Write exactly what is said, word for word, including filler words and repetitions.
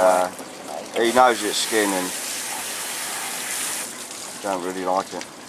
uh, he knows it's skin and don't really like it.